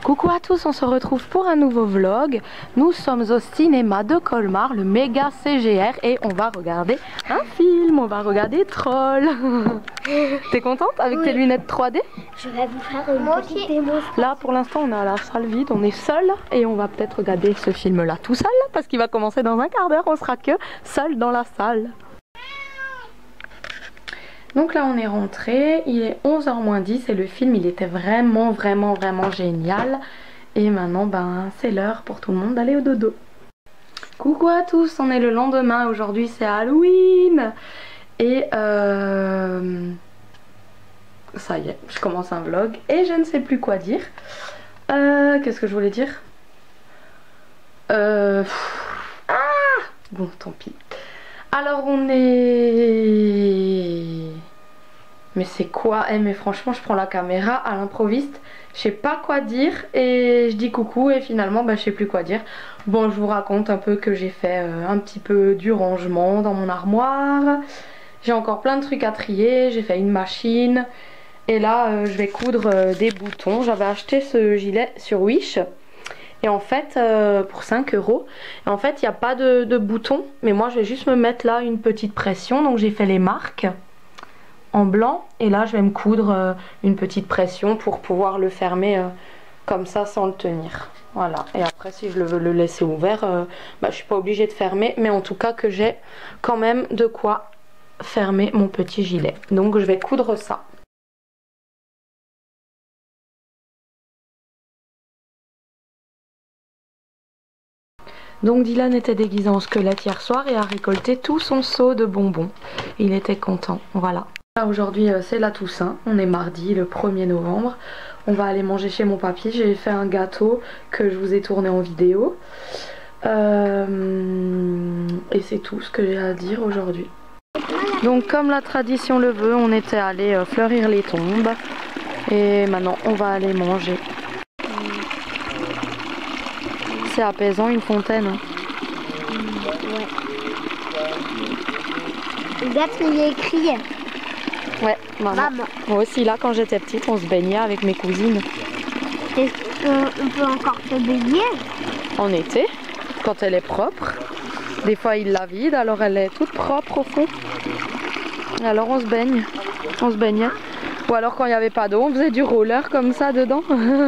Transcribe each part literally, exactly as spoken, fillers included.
Coucou à tous, on se retrouve pour un nouveau vlog. Nous sommes au cinéma de Colmar, le méga C G R, et on va regarder un film, on va regarder Troll. T'es contente avec oui. tes lunettes trois D? Je vais vous faire une petite démonstration. Là pour l'instant on est à la salle vide, on est seul et on va peut-être regarder ce film là tout seul parce qu'il va commencer dans un quart d'heure, on sera que seul dans la salle. Donc là on est rentré, il est onze heures moins dix et le film il était vraiment vraiment vraiment génial. Et maintenant ben c'est l'heure pour tout le monde d'aller au dodo. Coucou à tous, on est le lendemain, aujourd'hui c'est Halloween. Et euh... ça y est, je commence un vlog et je ne sais plus quoi dire. Euh, Qu'est-ce que je voulais dire euh... Ah bon tant pis. Alors on est... Mais c'est quoi? Eh mais franchement je prends la caméra à l'improviste, je sais pas quoi dire et je dis coucou et finalement bah, je sais plus quoi dire. Bon je vous raconte un peu que j'ai fait euh, un petit peu du rangement dans mon armoire. J'ai encore plein de trucs à trier, j'ai fait une machine. Et là euh, je vais coudre euh, des boutons. J'avais acheté ce gilet sur Wish. Et en fait, euh, pour cinq euros, et en fait, il n'y a pas de, de bouton. Mais moi, je vais juste me mettre là une petite pression. Donc, j'ai fait les marques en blanc. Et là, je vais me coudre euh, une petite pression pour pouvoir le fermer euh, comme ça sans le tenir. Voilà. Et après, si je le veux le laisser ouvert, euh, bah, je ne suis pas obligée de fermer. Mais en tout cas, que j'ai quand même de quoi fermer mon petit gilet. Donc, je vais coudre ça. Donc Dylan était déguisé en squelette hier soir et a récolté tout son seau de bonbons. Il était content, voilà. Aujourd'hui c'est la Toussaint, on est mardi le premier novembre. On va aller manger chez mon papy, j'ai fait un gâteau que je vous ai tourné en vidéo. Euh... Et c'est tout ce que j'ai à dire aujourd'hui. Donc comme la tradition le veut, on était allé euh, fleurir les tombes. Et maintenant on va aller manger. C'est apaisant une fontaine. Hein. Ouais. Regarde ce qu'il y a écrit. Ouais, maman. maman. Moi aussi là quand j'étais petite on se baignait avec mes cousines. Est-ce qu'on peut encore se baigner? En été, quand elle est propre. Des fois il la vide alors elle est toute propre au fond. Et alors on se baigne. On se baignait. Ou alors quand il n'y avait pas d'eau on faisait du roller comme ça dedans.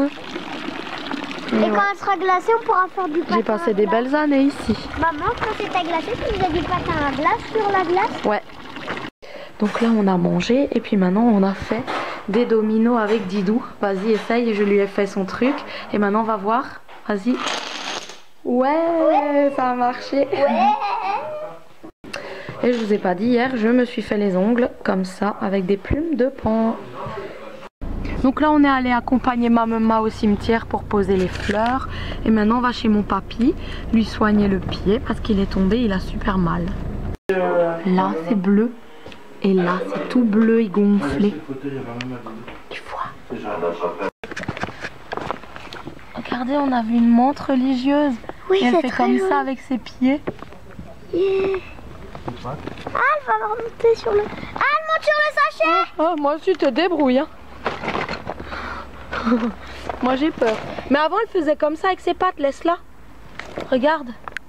Et ouais. Quand elle sera glacée, on pourra faire du patin. J'ai passé des belles années ici. Maman, quand c'était glacé, tu faisais du patin à glace sur la glace? Ouais. Donc là, on a mangé et puis maintenant, on a fait des dominos avec Didou. Vas-y, essaye. Je lui ai fait son truc. Et maintenant, on va voir. Vas-y. Ouais, ouais, ça a marché. Ouais. Et je vous ai pas dit, hier, je me suis fait les ongles comme ça avec des plumes de pan. Donc là on est allé accompagner ma maman au cimetière pour poser les fleurs. Et maintenant on va chez mon papy lui soigner le pied parce qu'il est tombé, il a super mal. Là c'est bleu et là c'est tout bleu et gonflé. Tu vois? Regardez, on a vu une menthe religieuse. Oui, et elle fait comme joli. ça avec ses pieds. Yeah. Ah, elle va remonter sur le... Ah, elle monte sur le sachet. Oh, moi aussi te débrouille hein. Moi j'ai peur. Mais avant elle faisait comme ça avec ses pattes, laisse-la. Regarde.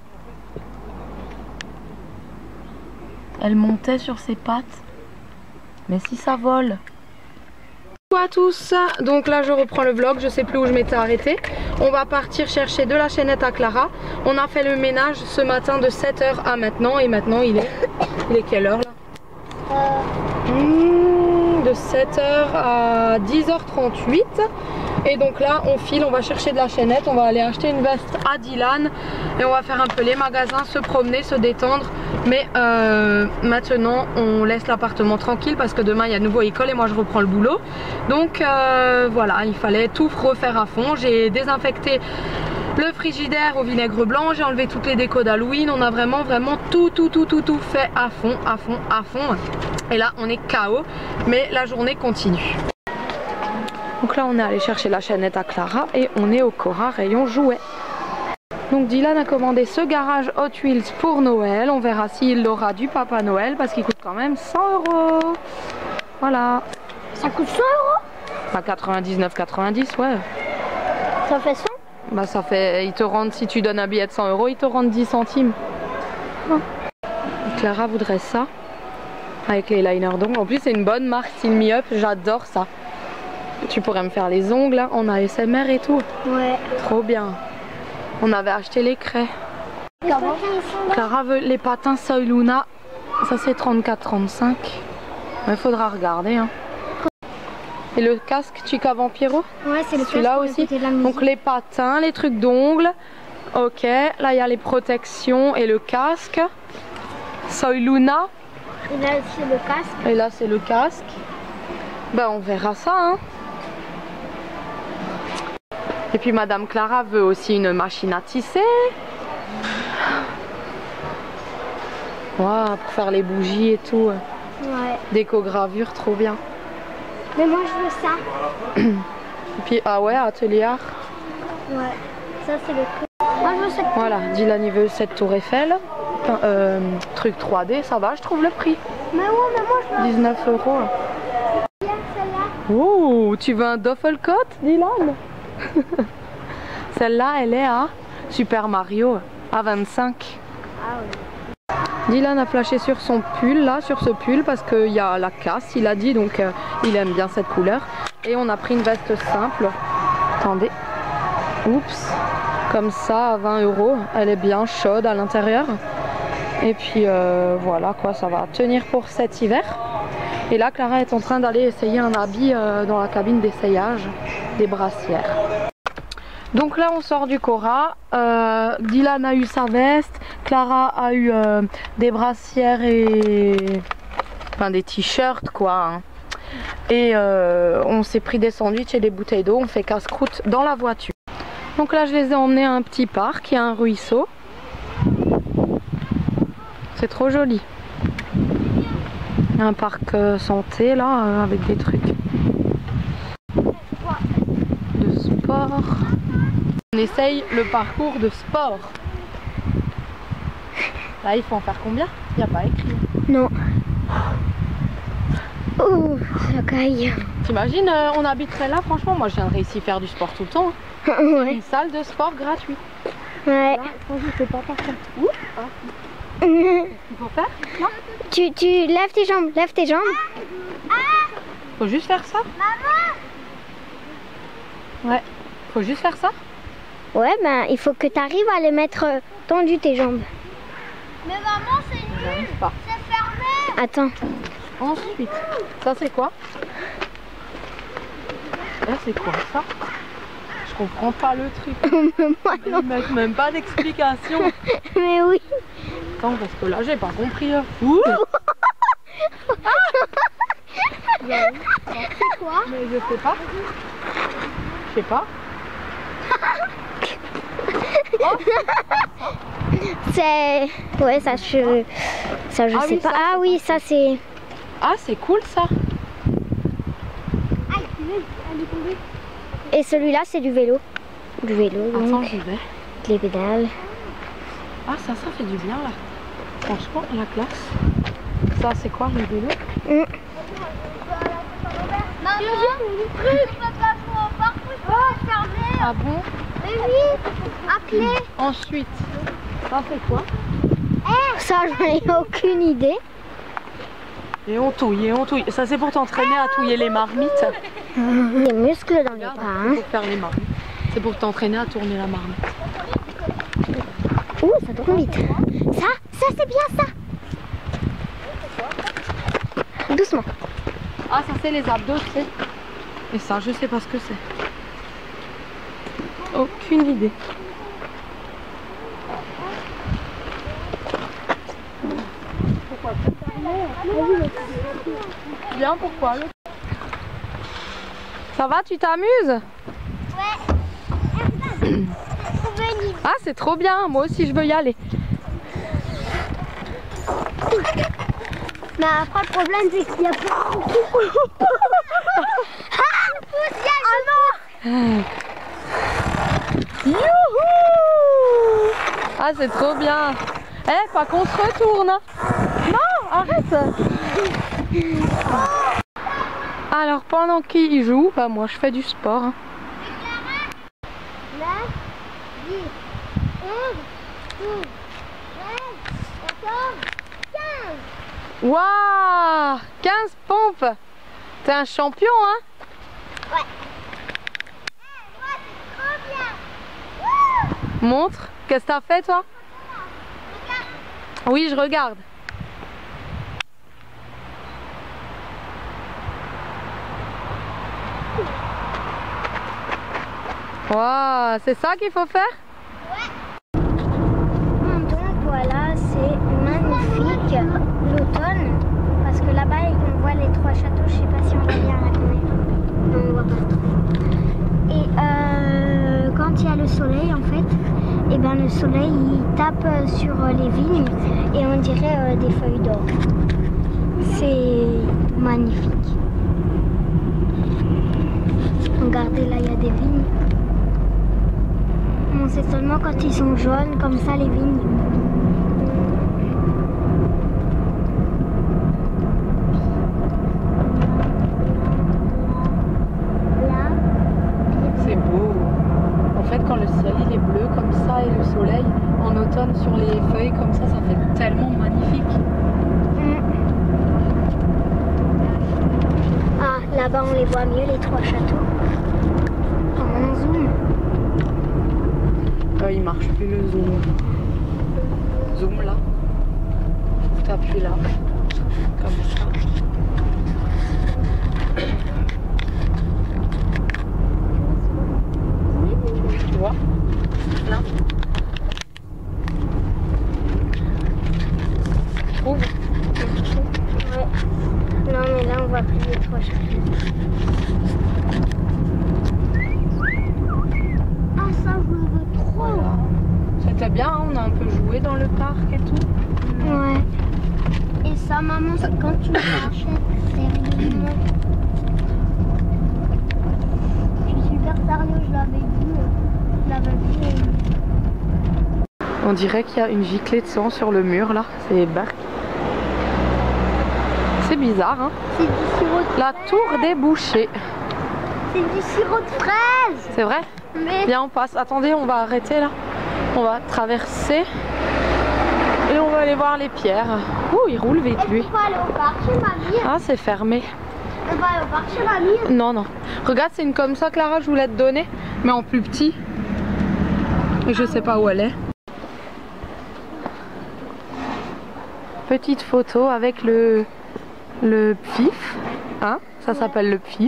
Elle montait sur ses pattes. Mais si ça vole. Bonjour à tous. Donc là je reprends le vlog, je sais plus où je m'étais arrêtée. On va partir chercher de la chaînette à Clara. On a fait le ménage ce matin de sept heures à maintenant. Et maintenant il est... Il est quelle heure là euh... mmh, de sept heures à dix heures trente-huit. Et donc là on file, on va chercher de la chaînette. On va aller acheter une veste à Dylan. Et on va faire un peu les magasins, se promener, se détendre. Mais euh, maintenant on laisse l'appartement tranquille parce que demain il y a de nouveau école et moi je reprends le boulot. Donc euh, voilà, il fallait tout refaire à fond. J'ai désinfecté le frigidaire au vinaigre blanc, j'ai enlevé toutes les décos d'Halloween. On a vraiment vraiment tout tout tout tout tout fait à fond, à fond, à fond. Et là on est K O, mais la journée continue. Donc là on est allé chercher la chaînette à Clara et on est au Cora rayon jouets. Donc Dylan a commandé ce garage Hot Wheels pour Noël. On verra s'il aura du Papa Noël parce qu'il coûte quand même cent euros. Voilà. Ça coûte cent euros? Pas quatre-vingt-dix-neuf quatre-vingt-dix, ouais. Ça fait cent? Bah ça fait, ils te rendent, si tu donnes un billet de cent euros, ils te rendent dix centimes. Oh. Clara voudrait ça. Avec les liners d'ongles. En plus c'est une bonne marque, style Me Up, j'adore ça. Tu pourrais me faire les ongles hein, en A S M R et tout. Ouais. Trop bien. On avait acheté les craies. Clara veut les patins Soy Luna. Ça c'est trente-quatre trente-cinq. Il faudra regarder. Hein. Et le casque Chica Vampiro? Ouais, c'est le celui-là aussi. Donc les patins, les trucs d'ongles. Ok, là il y a les protections et le casque. Soy Luna. Et là c'est le casque. Et là c'est le casque. Ben on verra ça. Hein. Et puis Madame Clara veut aussi une machine à tisser. Wow, pour faire les bougies et tout. Ouais. Déco-gravure, trop bien. Mais moi je veux ça. Et puis, ah ouais, atelier art. Ouais, ça c'est le truc. Moi je veux cette. Voilà, Dylan il veut cette tour Eiffel. Enfin, euh, truc trois D, ça va, je trouve le prix. Mais ouais, mais moi je veux. dix-neuf euros. Celle-là. Oh, tu veux un duffel coat, Dylan? Celle-là, elle est à Super Mario, à vingt-cinq. Ah oui. Dylan a flashé sur son pull, là, sur ce pull, parce qu'il y a la casse, il a dit, donc euh, il aime bien cette couleur. Et on a pris une veste simple. Attendez. Oups. Comme ça, à vingt euros. Elle est bien chaude à l'intérieur. Et puis euh, voilà, quoi, ça va tenir pour cet hiver. Et là, Clara est en train d'aller essayer un habit euh, dans la cabine d'essayage des brassières. Donc là on sort du Cora, euh, Dylan a eu sa veste, Clara a eu euh, des brassières et enfin des t-shirts quoi. Hein. Et euh, on s'est pris des sandwichs et des bouteilles d'eau, on fait casse-croûte dans la voiture. Donc là je les ai emmenés à un petit parc, il y a un ruisseau. C'est trop joli. Il y a un parc euh, santé là euh, avec des trucs de sport. On essaye le parcours de sport. Là, il faut en faire combien? Il n'y a pas écrit. Non. Oh, ça caille. T'imagines, euh, on habiterait là, franchement, moi je viendrais ici faire du sport tout le temps. Hein. Ouais. Une salle de sport gratuite. Ouais. Là, je sais pas par contre. Ouh, ah. Il faut faire là? Tu, tu lèves tes jambes, lève tes jambes. Faut juste faire ça? Ouais. Faut juste faire ça? Ouais, ben il faut que tu arrives à les mettre euh, tendues tes jambes. Mais maman, c'est nul. C'est fermé. Attends. Ensuite, ça c'est quoi? Là c'est quoi ça? Je comprends pas le truc. Moi non. Ils mettent même pas d'explication. Mais oui. Attends, parce que là j'ai pas compris. Hein. Ouh. C'est quoi? Mais je sais pas. Je sais pas. Oh. C'est... Ouais, ça je... Ça je Ah sais oui, pas. ça, Ah oui, ça c'est... Ah c'est cool ça. Et celui-là c'est du vélo. Du vélo donc. Attends, j'y vais. Les pédales. Ah ça, ça fait du bien là. Franchement, la classe. Ça c'est quoi le vélo? Mm. Maman, je peux pas jouer au parc, je peux fermer. Ah bon? Mais oui, à clé. Ensuite, ça c'est quoi? Ça j'en ai aucune idée. Et on touille, et on touille. Ça c'est pour t'entraîner à touiller les marmites. Les muscles dans les Regarde, bras. c'est Hein. pour faire les marmites. C'est pour t'entraîner à tourner la marmite. Ouh, ça tourne vite. Ça, ça c'est bien ça. Doucement. Ah ça c'est les abdos, tu sais. Et ça je sais pas ce que c'est. Aucune idée. Pourquoi bien, pourquoi le... Ça va, tu t'amuses? Ah c'est trop bien, moi aussi je veux y aller. Mais après le problème c'est qu'il y a pas Ah non. Youhou! Ah c'est trop bien. Eh, pas qu'on se retourne. Non, arrête. Alors pendant qu'il joue, bah moi je fais du sport. dix, onze, douze, treize, quatorze, quinze. Waouh, quinze pompes. T'es un champion, hein? Ouais. Hey, moi, c'est trop bien. Wouh. Montre. Qu'est-ce que t'as fait, toi? Regarde. Oui, je regarde. Waouh, c'est ça qu'il faut faire? Ouais. Donc voilà, c'est magnifique l'automne. Parce que là-bas, on voit les trois châteaux. Je sais pas si on voit bien à la caméra. Non, on voit pas trop. Et euh, quand il y a le soleil, en fait, et ben le soleil il tape sur les vignes et on dirait euh, des feuilles d'or. C'est magnifique. Regardez, là, il y a des vignes. Bon, c'est seulement quand ils sont jaunes, comme ça, les vignes. Là. C'est beau. En fait, quand le ciel il est bleu comme ça et le soleil en automne sur les feuilles comme ça, ça fait tellement magnifique. Ah, là-bas, on les voit mieux, les trois châteaux. On zoom. Euh, il marche plus le zoom. Zoom là. T'appuies là. Comme ça. Tu vois? Là. Ouvre. Ouais. Non, mais là, on voit plus les trois châteaux. Ah, ça, je le veux trop. Voilà. C'était bien, hein, on a un peu joué dans le parc et tout. Ouais. Et ça, maman, c'est quand tu l'achètes, sérieusement. Je suis super sérieux, je l'avais vu. Je l'avais vu. On dirait qu'il y a une giclée de sang sur le mur là. C'est Berk. C'est bizarre, hein? C'est du sirop de La tour des bouchers. C'est du sirop de fraise. C'est vrai? Mais Viens, on passe. Attendez, on va arrêter là. On va traverser. Et on va aller voir les pierres. Ouh, il roule vite lui. on va aller au parc chez mamie. Ah, c'est fermé. On va aller au parc chez mamie. Non, non. Regarde, c'est une comme ça, Clara, je voulais te donner. Mais en plus petit. Et je sais pas où elle est. Petite photo avec le, le pif. Hein? Ça s'appelle le pif.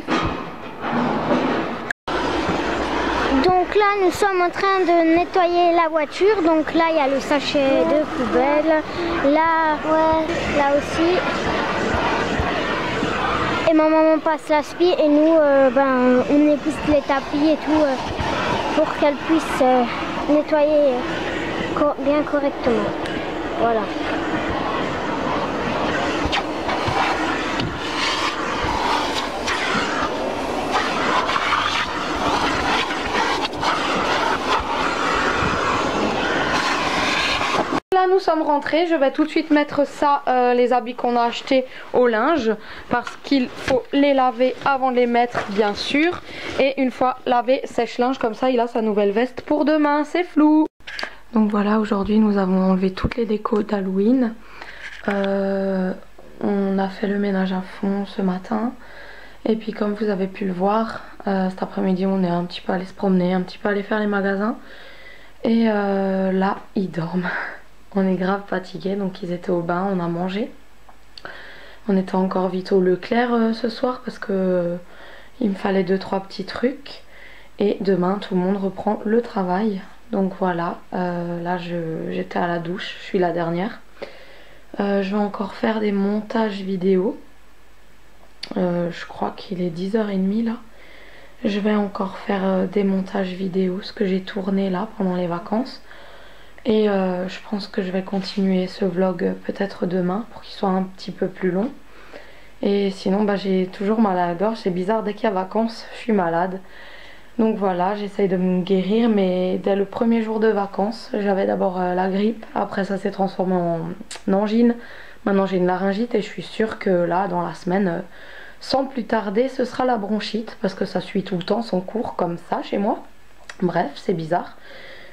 Donc là, nous sommes en train de nettoyer la voiture. Donc là, il y a le sachet de poubelle. Là, ouais, là aussi. Et ma maman passe l'aspi et nous, euh, ben, on épuise les tapis et tout euh, pour qu'elle puisse euh, nettoyer euh, co bien correctement. Voilà. Là nous sommes rentrés, je vais tout de suite mettre ça, euh, les habits qu'on a achetés au linge, parce qu'il faut les laver avant de les mettre bien sûr. Et une fois lavé, sèche-linge, comme ça il a sa nouvelle veste pour demain, c'est flou. Donc voilà, aujourd'hui nous avons enlevé toutes les décos d'Halloween. Euh, on a fait le ménage à fond ce matin. Et puis comme vous avez pu le voir, euh, cet après-midi on est un petit peu allé se promener, un petit peu allé faire les magasins. Et euh, là ils dorment. On est grave fatigués, donc ils étaient au bain, on a mangé. On était encore vite au Leclerc euh, ce soir parce que euh, il me fallait deux trois petits trucs. Et demain tout le monde reprend le travail. Donc voilà, euh, là j'étais à la douche, je suis la dernière. Euh, je vais encore faire des montages vidéo. Euh, je crois qu'il est dix heures trente là. Je vais encore faire euh, des montages vidéo, ce que j'ai tourné là pendant les vacances. Et euh, je pense que je vais continuer ce vlog peut-être demain pour qu'il soit un petit peu plus long. Et sinon bah, j'ai toujours mal à la gorge, c'est bizarre, dès qu'il y a vacances je suis malade. Donc voilà, j'essaye de me guérir, mais dès le premier jour de vacances, j'avais d'abord euh, la grippe, après ça s'est transformé en, en angine. Maintenant j'ai une laryngite et je suis sûre que là dans la semaine, euh, sans plus tarder, ce sera la bronchite, parce que ça suit tout le temps son cours comme ça chez moi. Bref, c'est bizarre.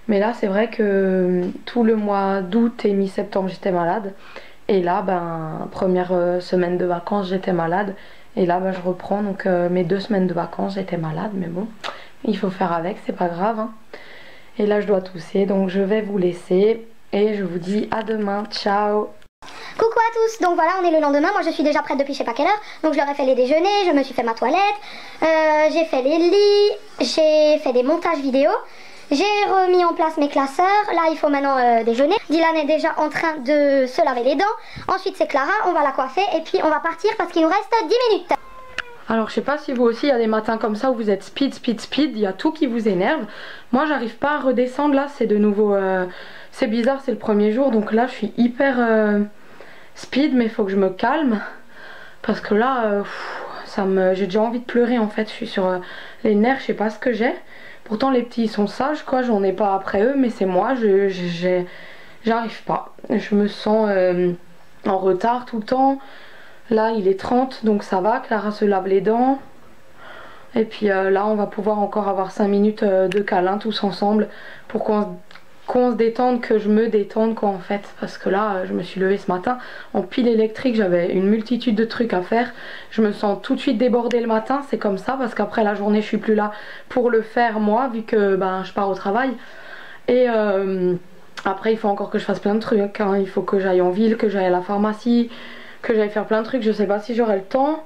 Mais là c'est vrai que tout le mois d'août et mi-septembre j'étais malade. Et là ben première euh, semaine de vacances j'étais malade. Et là ben, je reprends donc euh, mes deux semaines de vacances j'étais malade. Mais bon, il faut faire avec, c'est pas grave hein. Et là je dois tousser, donc je vais vous laisser. Et je vous dis à demain, ciao. Coucou à tous, donc voilà on est le lendemain, moi je suis déjà prête depuis je sais pas quelle heure, donc je leur ai fait les déjeuners, je me suis fait ma toilette, euh, j'ai fait les lits, j'ai fait des montages vidéo, j'ai remis en place mes classeurs, là il faut maintenant euh, déjeuner, Dylan est déjà en train de se laver les dents, ensuite c'est Clara, on va la coiffer et puis on va partir parce qu'il nous reste dix minutes. Alors je sais pas si vous aussi il y a des matins comme ça où vous êtes speed, speed, speed, il y a tout qui vous énerve. Moi j'arrive pas à redescendre là, c'est de nouveau, euh, c'est bizarre, c'est le premier jour donc là je suis hyper euh, speed mais il faut que je me calme. Parce que là, euh, pff, ça me, j'ai déjà envie de pleurer en fait, je suis sur euh, les nerfs, je sais pas ce que j'ai. Pourtant les petits ils sont sages quoi, j'en ai pas après eux mais c'est moi, je, je, j'arrive pas. Je me sens euh, en retard tout le temps. Là il est trente donc ça va, Clara se lave les dents. Et puis euh, là on va pouvoir encore avoir cinq minutes euh, de câlin tous ensemble pour qu'on qu'on se détende, que je me détende quoi en fait. Parce que là euh, je me suis levée ce matin en pile électrique, j'avais une multitude de trucs à faire. Je me sens tout de suite débordée le matin, c'est comme ça parce qu'après la journée je suis plus là pour le faire moi vu que ben, je pars au travail. Et euh, après il faut encore que je fasse plein de trucs hein. Il faut que j'aille en ville, que j'aille à la pharmacie, que j'aille faire plein de trucs, je sais pas si j'aurai le temps.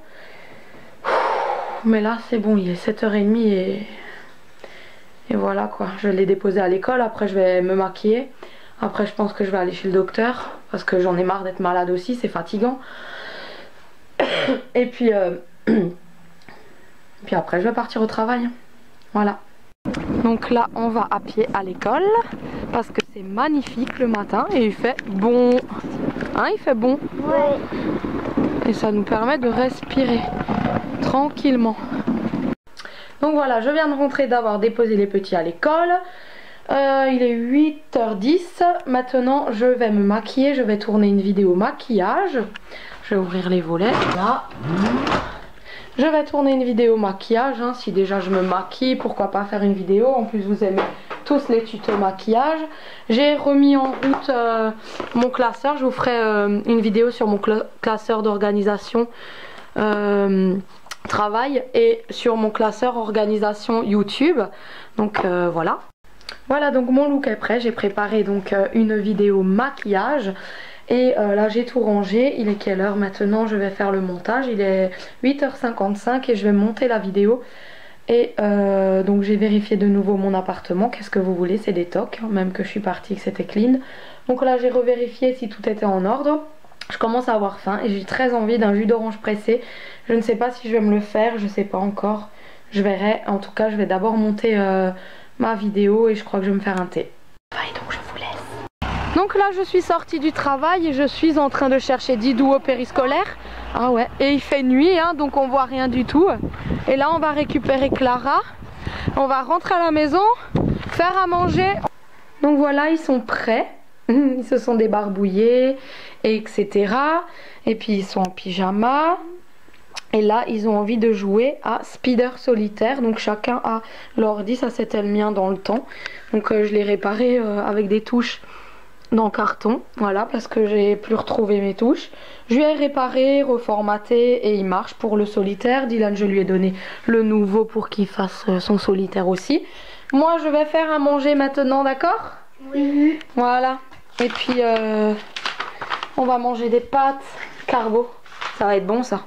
Mais là c'est bon, il est sept heures trente et, et voilà quoi. Je l'ai déposé à l'école, après je vais me maquiller. Après je pense que je vais aller chez le docteur parce que j'en ai marre d'être malade aussi, c'est fatigant. Et puis, euh, puis après je vais partir au travail. Voilà. Donc là on va à pied à l'école parce que c'est magnifique le matin et il fait bon. Hein, il fait bon. Ouais. Et ça nous permet de respirer tranquillement. Donc voilà, je viens de rentrer d'avoir déposé les petits à l'école. Euh, il est huit heures dix. Maintenant je vais me maquiller, je vais tourner une vidéo maquillage. Je vais ouvrir les volets. Là. Je vais tourner une vidéo maquillage, hein. Si déjà je me maquille, pourquoi pas faire une vidéo. En plus vous aimez tous les tutos maquillage. J'ai remis en route euh, mon classeur. Je vous ferai euh, une vidéo sur mon cl classeur d'organisation euh, travail et sur mon classeur organisation YouTube. Donc euh, voilà. Voilà, donc mon look est prêt. J'ai préparé donc euh, une vidéo maquillage. Et euh, là j'ai tout rangé, il est quelle heure maintenant? Je vais faire le montage, il est huit heures cinquante-cinq et je vais monter la vidéo. Et euh, donc j'ai vérifié de nouveau mon appartement, qu'est-ce que vous voulez, c'est des tocs, hein, même que je suis partie que c'était clean. Donc là j'ai revérifié si tout était en ordre. Je commence à avoir faim et j'ai très envie d'un jus d'orange pressé. Je ne sais pas si je vais me le faire, je ne sais pas encore, je verrai. En tout cas je vais d'abord monter euh, ma vidéo et je crois que je vais me faire un thé. Et donc je vous laisse. Donc là je suis sortie du travail et je suis en train de chercher Didou au périscolaire. Ah ouais, et il fait nuit hein, donc on voit rien du tout. Et là on va récupérer Clara. On va rentrer à la maison, faire à manger. Donc voilà, ils sont prêts. Ils se sont débarbouillés, et cetera. Et puis ils sont en pyjama. Et là ils ont envie de jouer à Spider Solitaire. Donc chacun a l'ordi, ça c'était le mien dans le temps. Donc euh, je l'ai réparé euh, avec des touches dans carton, voilà, parce que j'ai plus retrouvé mes touches. Je lui ai réparé, reformaté et il marche pour le solitaire. Dylan, je lui ai donné le nouveau pour qu'il fasse son solitaire aussi. Moi je vais faire à manger maintenant, d'accord? Oui. Voilà, et puis euh, on va manger des pâtes carbo, ça va être bon ça.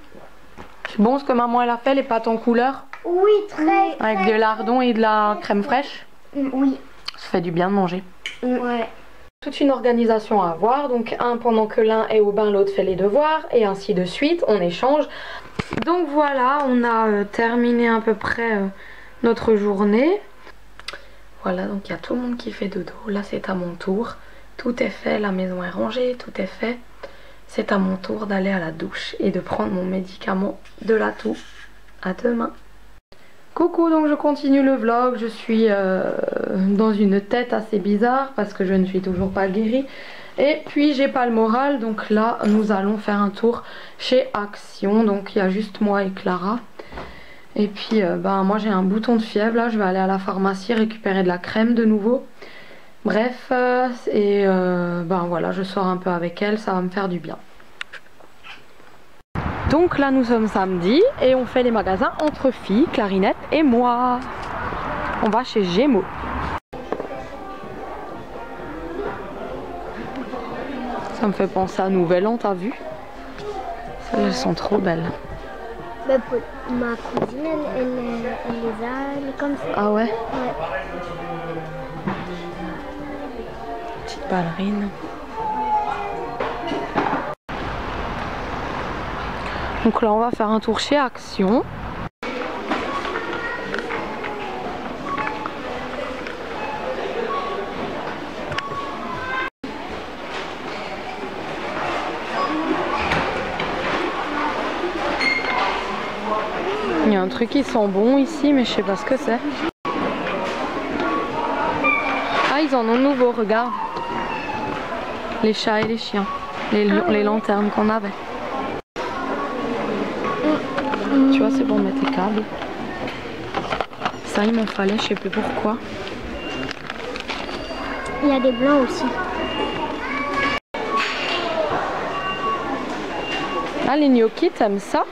C'est bon ce que maman elle a fait, les pâtes en couleur? Oui, très. Avec très, de lardon et de la crème fraîche? Oui. Ça fait du bien de manger. Ouais. Toute une organisation à avoir, donc un pendant que l'un est au bain, l'autre fait les devoirs et ainsi de suite, on échange. Donc voilà, on a euh, terminé à peu près euh, notre journée. Voilà, donc il y a tout le monde qui fait dodo, là c'est à mon tour. Tout est fait, la maison est rangée, tout est fait. C'est à mon tour d'aller à la douche et de prendre mon médicament de la toux. À demain. Coucou, donc je continue le vlog, je suis euh, dans une tête assez bizarre parce que je ne suis toujours pas guérie. Et puis j'ai pas le moral, donc là nous allons faire un tour chez Action. Donc il y a juste moi et Clara. Et puis euh, ben, moi j'ai un bouton de fièvre, là je vais aller à la pharmacie récupérer de la crème de nouveau. Bref, euh, et euh, ben voilà, je sors un peu avec elle, ça va me faire du bien. Donc là nous sommes samedi et on fait les magasins entre filles, Clarinette et moi. On va chez Gémeaux. Ça me fait penser à Nouvel An, t'as vu? Elles sont trop belles. Bah, ma cousine, elle, elle, elle les a, elle est comme ça. Ah ouais? Ouais. Petite ballerine. Donc là on va faire un tour chez Action. Il y a un truc qui sent bon ici mais je sais pas ce que c'est. Ah ils en ont nouveau, regarde. Les chats et les chiens. Les, ah, les lanternes qu'on avait. Tu vois, c'est pour mettre les câbles. Ça, il m'en fallait, je sais plus pourquoi. Il y a des blancs aussi. Ah, les gnocchis, t'aimes ça?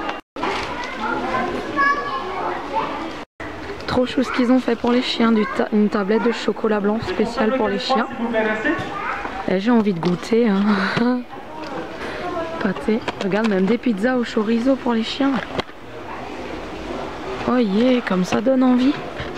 Trop chou ce qu'ils ont fait pour les chiens. Du ta une tablette de chocolat blanc spéciale pour les chiens. J'ai envie de goûter. Hein. Pâté. Regarde, même des pizzas au chorizo pour les chiens. Oh yeah, comme ça donne envie.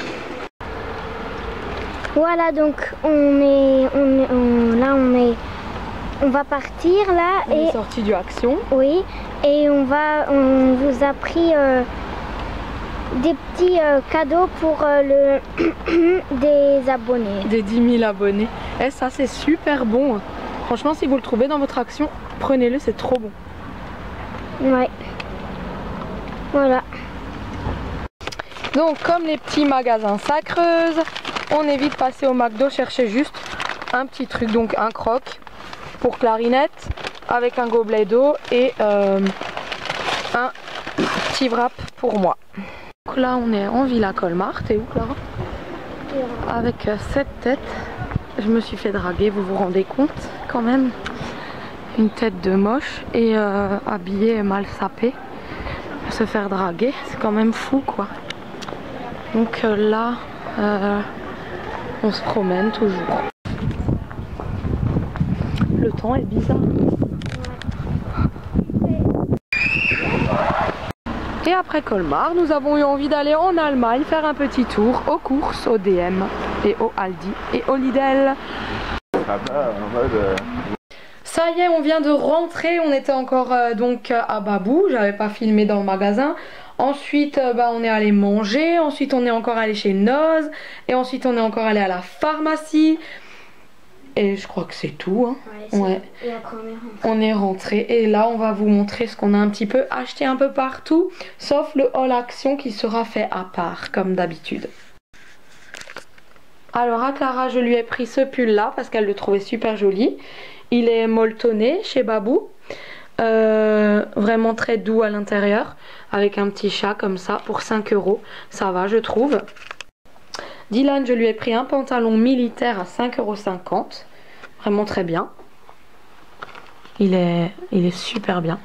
Voilà, donc on est, on est on, là on est, on va partir là on et est sorti du Action. Oui, et on va, on vous a pris euh, des petits euh, cadeaux pour euh, le des abonnés. Des dix mille abonnés. Et ça c'est super bon. Franchement, si vous le trouvez dans votre Action, prenez-le, c'est trop bon. Ouais. Voilà. Donc comme les petits magasins ça creuse, on évite de passer au McDo chercher juste un petit truc, donc un croc pour Clarinette avec un gobelet d'eau et euh, un petit wrap pour moi. Donc là on est en Villa Colmar. T'es où, Clara? Avec euh, cette tête, je me suis fait draguer, vous vous rendez compte quand même? Une tête de moche et euh, habillée mal sapée, se faire draguer, c'est quand même fou quoi. Donc euh, là, euh, on se promène toujours. Le temps est bizarre. Et après Colmar, nous avons eu envie d'aller en Allemagne faire un petit tour aux courses, au D M et au Aldi et au Lidl. Ça y est, on vient de rentrer, on était encore euh, donc à Babou, j'avais pas filmé dans le magasin. Ensuite, euh, bah, on est allé manger, ensuite on est encore allé chez Noz, et ensuite on est encore allé à la pharmacie. Et je crois que c'est tout. Hein. Ouais, ouais. Et après on est rentré. On est rentré et là on va vous montrer ce qu'on a un petit peu acheté un peu partout, sauf le haul Action qui sera fait à part, comme d'habitude. Alors à Clara, je lui ai pris ce pull là parce qu'elle le trouvait super joli. Il est molletonné chez Babou. Euh, vraiment très doux à l'intérieur. Avec un petit chat comme ça pour cinq euros. Ça va, je trouve. Dylan, je lui ai pris un pantalon militaire à cinq euros cinquante. Vraiment très bien. Il est, il est super bien.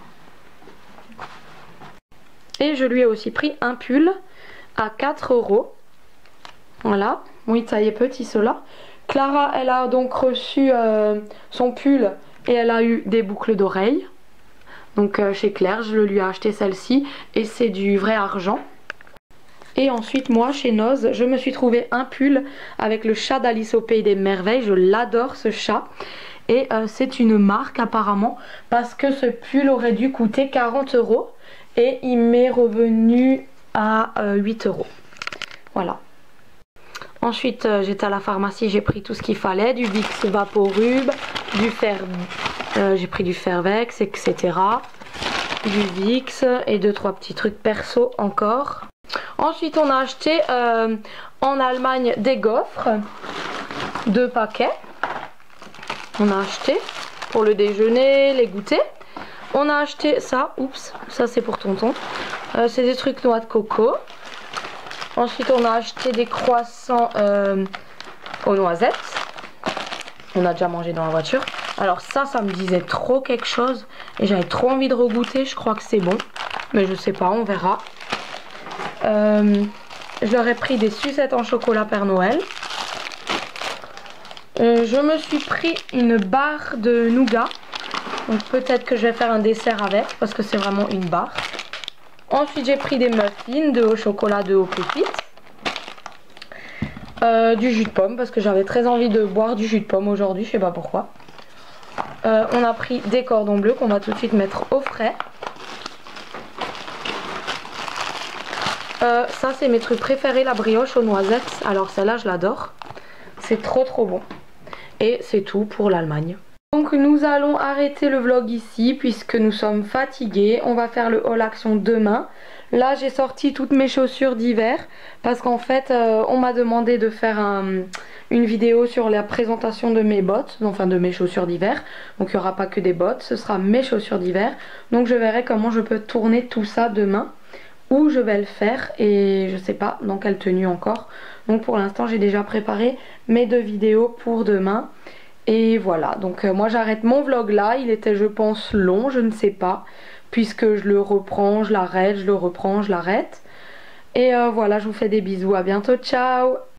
Et je lui ai aussi pris un pull à quatre euros. Voilà. Oui, taille petit cela. Clara, elle a donc reçu euh, son pull et elle a eu des boucles d'oreilles. Donc euh, chez Claire, je lui ai acheté celle-ci et c'est du vrai argent. Et ensuite, moi, chez Noz, je me suis trouvé un pull avec le chat d'Alice au Pays des Merveilles. Je l'adore ce chat. Et euh, c'est une marque apparemment parce que ce pull aurait dû coûter quarante euros et il m'est revenu à euh, huit euros. Voilà. Ensuite, euh, j'étais à la pharmacie, j'ai pris tout ce qu'il fallait, du Vicks Vaporub, du fer, euh, j'ai pris du Fervex, et cetera. Du Vicks et deux trois petits trucs perso encore. Ensuite, on a acheté euh, en Allemagne des gaufres, deux paquets. On a acheté pour le déjeuner, les goûters. On a acheté ça, oups, ça c'est pour tonton. Euh, c'est des trucs noix de coco. Ensuite, on a acheté des croissants euh, aux noisettes. On a déjà mangé dans la voiture. Alors ça, ça me disait trop quelque chose. Et j'avais trop envie de regoûter. Je crois que c'est bon. Mais je sais pas, on verra. Euh, je leur ai pris des sucettes en chocolat Père Noël. Euh, je me suis pris une barre de nougat. Donc peut-être que je vais faire un dessert avec. Parce que c'est vraiment une barre. Ensuite, j'ai pris des muffins, deux au chocolat, deux aux pépites. Euh, du jus de pomme parce que j'avais très envie de boire du jus de pomme aujourd'hui, je sais pas pourquoi. Euh, on a pris des cordons bleus qu'on va tout de suite mettre au frais. Euh, ça c'est mes trucs préférés, la brioche aux noisettes. Alors celle-là je l'adore. C'est trop trop bon. Et c'est tout pour l'Allemagne. Donc nous allons arrêter le vlog ici puisque nous sommes fatigués. On va faire le haul action demain. Là j'ai sorti toutes mes chaussures d'hiver parce qu'en fait euh, on m'a demandé de faire un, une vidéo sur la présentation de mes bottes, enfin de mes chaussures d'hiver. Donc il n'y aura pas que des bottes, ce sera mes chaussures d'hiver. Donc je verrai comment je peux tourner tout ça demain, où je vais le faire et je sais pas dans quelle tenue encore. Donc pour l'instant j'ai déjà préparé mes deux vidéos pour demain. Et voilà, donc euh, moi j'arrête mon vlog là, il était je pense long, je ne sais pas. Puisque je le reprends, je l'arrête, je le reprends, je l'arrête. Et euh, voilà, je vous fais des bisous, à bientôt, ciao!